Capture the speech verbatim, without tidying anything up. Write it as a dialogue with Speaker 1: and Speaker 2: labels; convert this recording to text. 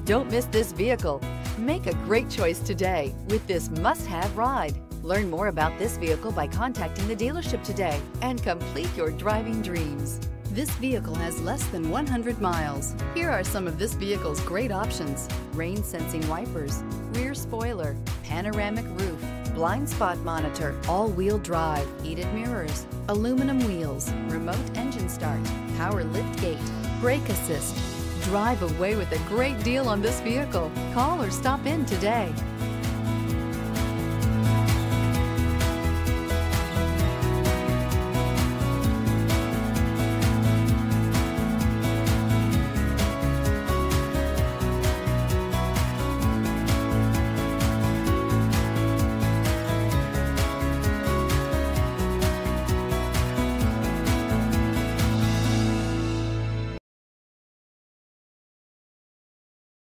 Speaker 1: Don't miss this vehicle. Make a great choice today with this must-have ride. Learn more about this vehicle by contacting the dealership today and complete your driving dreams. This vehicle has less than one hundred miles. Here are some of this vehicle's great options: rain sensing wipers, rear spoiler, panoramic roof, blind spot monitor, all-wheel drive, heated mirrors, aluminum wheels, remote engine start, power lift gate, brake assist. Drive away with a great deal on this vehicle. Call or stop in today.